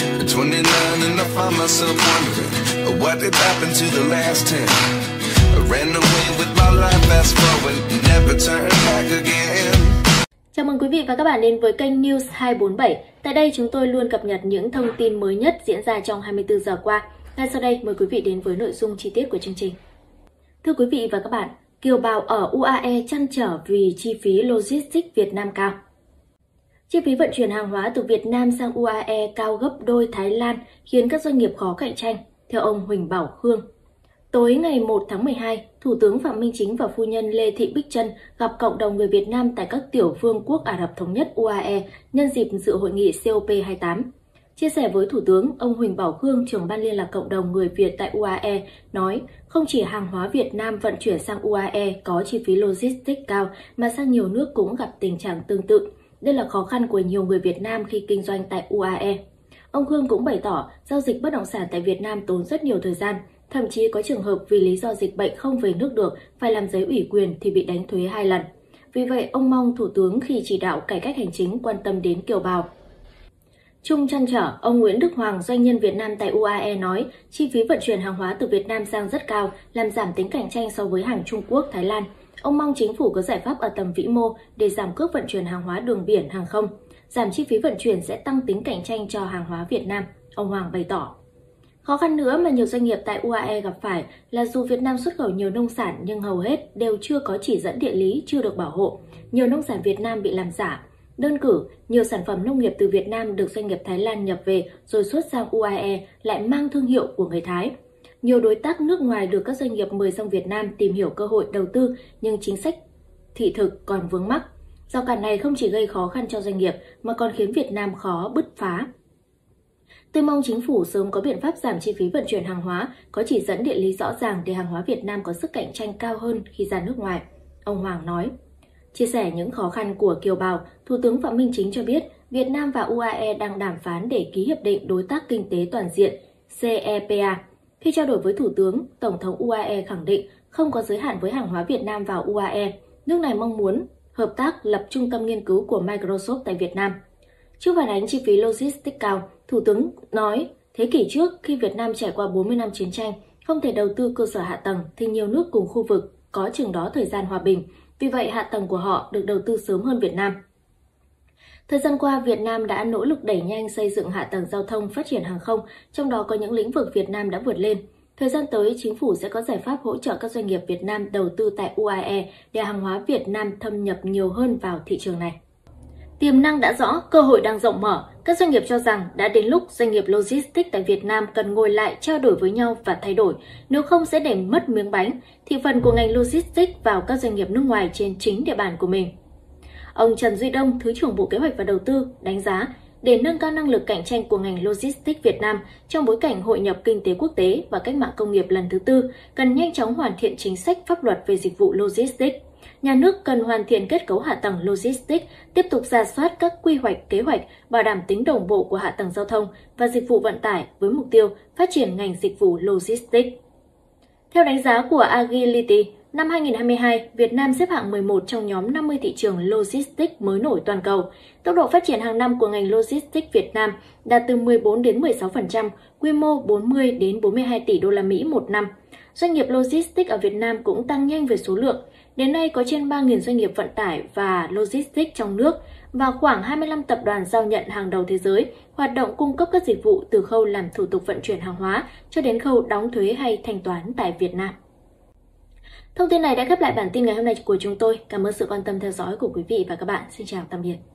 At 29 and I find myself wondering what did happen to the last 10. I ran away with my life, fast forward, never turn back again. Chào mừng quý vị và các bạn đến với kênh News 247. Tại đây chúng tôi luôn cập nhật những thông tin mới nhất diễn ra trong 24 giờ qua. Ngay sau đây mời quý vị đến với nội dung chi tiết của chương trình. Thưa quý vị và các bạn, kiều bào ở UAE trăn trở vì chi phí logistics Việt Nam cao. Chi phí vận chuyển hàng hóa từ Việt Nam sang UAE cao gấp đôi Thái Lan khiến các doanh nghiệp khó cạnh tranh, theo ông Huỳnh Bảo Khương. Tối ngày 1 tháng 12, Thủ tướng Phạm Minh Chính và phu nhân Lê Thị Bích Trân gặp cộng đồng người Việt Nam tại các tiểu vương quốc Ả Rập Thống Nhất UAE nhân dịp dự hội nghị COP28. Chia sẻ với Thủ tướng, ông Huỳnh Bảo Khương, trưởng ban liên lạc cộng đồng người Việt tại UAE, nói không chỉ hàng hóa Việt Nam vận chuyển sang UAE có chi phí logistics cao mà sang nhiều nước cũng gặp tình trạng tương tự. Đây là khó khăn của nhiều người Việt Nam khi kinh doanh tại UAE. Ông Khương cũng bày tỏ giao dịch bất động sản tại Việt Nam tốn rất nhiều thời gian. Thậm chí có trường hợp vì lý do dịch bệnh không về nước được, phải làm giấy ủy quyền thì bị đánh thuế 2 lần. Vì vậy, ông mong Thủ tướng khi chỉ đạo cải cách hành chính quan tâm đến kiều bào. Chung trăn trở, ông Nguyễn Đức Hoàng, doanh nhân Việt Nam tại UAE nói chi phí vận chuyển hàng hóa từ Việt Nam sang rất cao, làm giảm tính cạnh tranh so với hàng Trung Quốc, Thái Lan. Ông mong chính phủ có giải pháp ở tầm vĩ mô để giảm cước vận chuyển hàng hóa đường biển, hàng không. Giảm chi phí vận chuyển sẽ tăng tính cạnh tranh cho hàng hóa Việt Nam, ông Hoàng bày tỏ. Khó khăn nữa mà nhiều doanh nghiệp tại UAE gặp phải là dù Việt Nam xuất khẩu nhiều nông sản nhưng hầu hết đều chưa có chỉ dẫn địa lý, chưa được bảo hộ. Nhiều nông sản Việt Nam bị làm giả. Đơn cử, nhiều sản phẩm nông nghiệp từ Việt Nam được doanh nghiệp Thái Lan nhập về rồi xuất sang UAE lại mang thương hiệu của người Thái. Nhiều đối tác nước ngoài được các doanh nghiệp mời sang Việt Nam tìm hiểu cơ hội đầu tư nhưng chính sách thị thực còn vướng mắc. Rào cản này không chỉ gây khó khăn cho doanh nghiệp mà còn khiến Việt Nam khó bứt phá. Tôi mong chính phủ sớm có biện pháp giảm chi phí vận chuyển hàng hóa, có chỉ dẫn địa lý rõ ràng để hàng hóa Việt Nam có sức cạnh tranh cao hơn khi ra nước ngoài, ông Hoàng nói. Chia sẻ những khó khăn của kiều bào, Thủ tướng Phạm Minh Chính cho biết Việt Nam và UAE đang đàm phán để ký Hiệp định Đối tác Kinh tế Toàn diện CEPA. Khi trao đổi với Thủ tướng, Tổng thống UAE khẳng định không có giới hạn với hàng hóa Việt Nam vào UAE. Nước này mong muốn hợp tác lập trung tâm nghiên cứu của Microsoft tại Việt Nam. Trước phản ánh chi phí logistics cao, Thủ tướng nói, thế kỷ trước khi Việt Nam trải qua 40 năm chiến tranh, không thể đầu tư cơ sở hạ tầng thì nhiều nước cùng khu vực có chừng đó thời gian hòa bình. Vì vậy, hạ tầng của họ được đầu tư sớm hơn Việt Nam. Thời gian qua, Việt Nam đã nỗ lực đẩy nhanh xây dựng hạ tầng giao thông, phát triển hàng không, trong đó có những lĩnh vực Việt Nam đã vượt lên. Thời gian tới, chính phủ sẽ có giải pháp hỗ trợ các doanh nghiệp Việt Nam đầu tư tại UAE để hàng hóa Việt Nam thâm nhập nhiều hơn vào thị trường này. Tiềm năng đã rõ, cơ hội đang rộng mở. Các doanh nghiệp cho rằng đã đến lúc doanh nghiệp logistics tại Việt Nam cần ngồi lại trao đổi với nhau và thay đổi. Nếu không sẽ để mất miếng bánh, thị phần của ngành logistics vào các doanh nghiệp nước ngoài trên chính địa bàn của mình. Ông Trần Duy Đông, Thứ trưởng Bộ Kế hoạch và Đầu tư, đánh giá để nâng cao năng lực cạnh tranh của ngành logistics Việt Nam trong bối cảnh hội nhập kinh tế quốc tế và cách mạng công nghiệp lần thứ tư, cần nhanh chóng hoàn thiện chính sách pháp luật về dịch vụ logistics. Nhà nước cần hoàn thiện kết cấu hạ tầng logistics, tiếp tục rà soát các quy hoạch, kế hoạch, bảo đảm tính đồng bộ của hạ tầng giao thông và dịch vụ vận tải với mục tiêu phát triển ngành dịch vụ logistics. Theo đánh giá của Agility, năm 2022, Việt Nam xếp hạng 11 trong nhóm 50 thị trường logistics mới nổi toàn cầu. Tốc độ phát triển hàng năm của ngành logistics Việt Nam đạt từ 14 đến 16%, quy mô 40 đến 42 tỷ đô la Mỹ một năm. Doanh nghiệp logistics ở Việt Nam cũng tăng nhanh về số lượng. Đến nay có trên 3.000 doanh nghiệp vận tải và logistics trong nước và khoảng 25 tập đoàn giao nhận hàng đầu thế giới hoạt động cung cấp các dịch vụ từ khâu làm thủ tục vận chuyển hàng hóa cho đến khâu đóng thuế hay thanh toán tại Việt Nam. Thông tin này đã khép lại bản tin ngày hôm nay của chúng tôi. Cảm ơn sự quan tâm theo dõi của quý vị và các bạn. Xin chào tạm biệt.